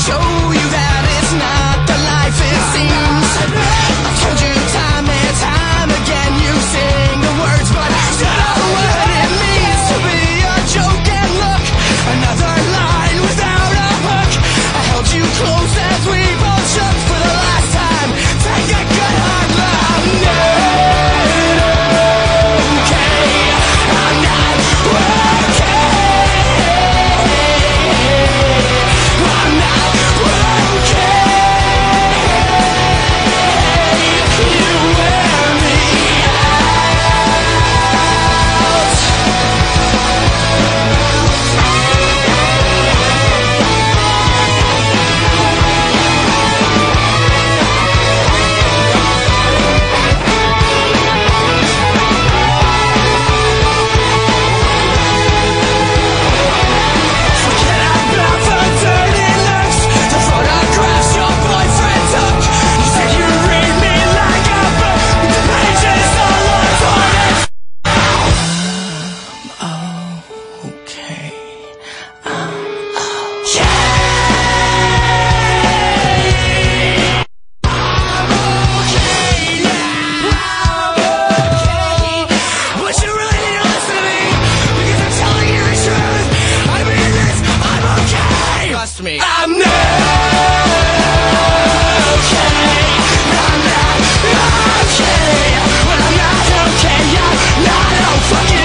show you that it's not the life it seems. I've told you time and time again, you sing the words, but you know what it means to be a joke. And look, another line without a hook. I held you close as we both shook for the last time. Take a good hard look. I'm not okay. I'm not okay. I'm not okay. You wear me out. Forget about the dirty looks, the photographs your boyfriend took. You said you read me like a book, the pages all untorn. Okay. But you really need to listen to me, because I'm telling you the truth. I mean this, I'm okay. Trust me. I'm not okay. I'm not okay. Well, I'm not okay. I'm not fucking